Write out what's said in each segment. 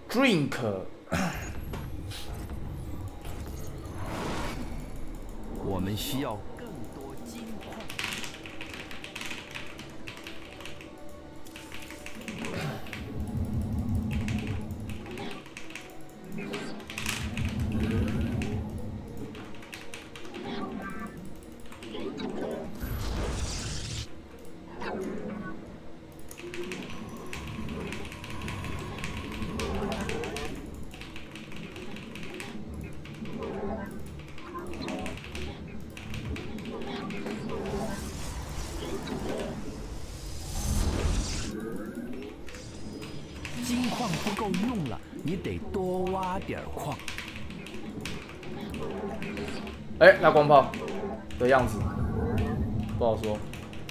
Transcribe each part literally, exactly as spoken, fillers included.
drink。 我们需要更多金矿。金矿不够用了，你得多挖点矿。 哎、欸，那光炮的样子不好说。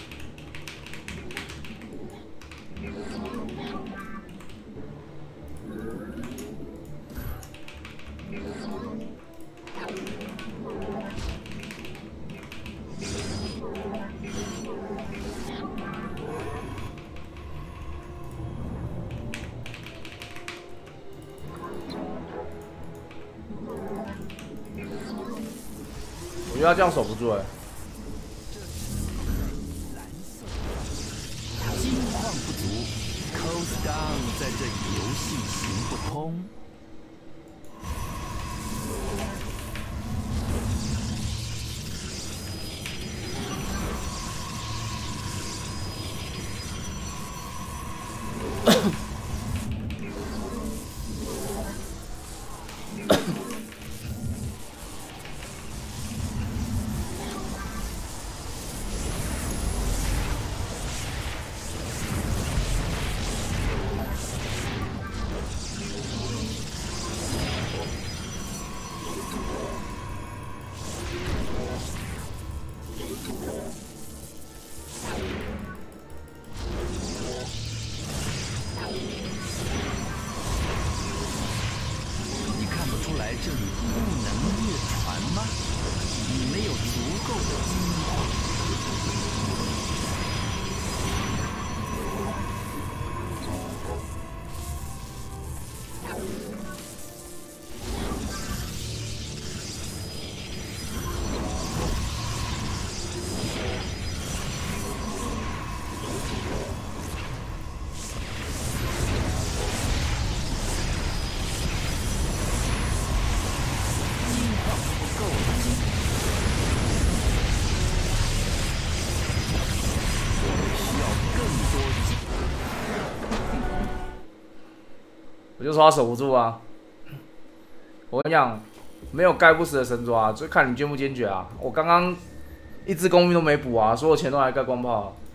我觉得他这样守不住哎、欸。 金矿不足 ，Coast Down 在这游戏行不通。来这里不能越船吗？你没有足够的金矿。 我就说他守不住啊！我跟你讲，没有盖不死的神爪、啊，就看你坚不坚决啊！我刚刚一支弓兵都没补啊，所有钱都来盖光炮、啊。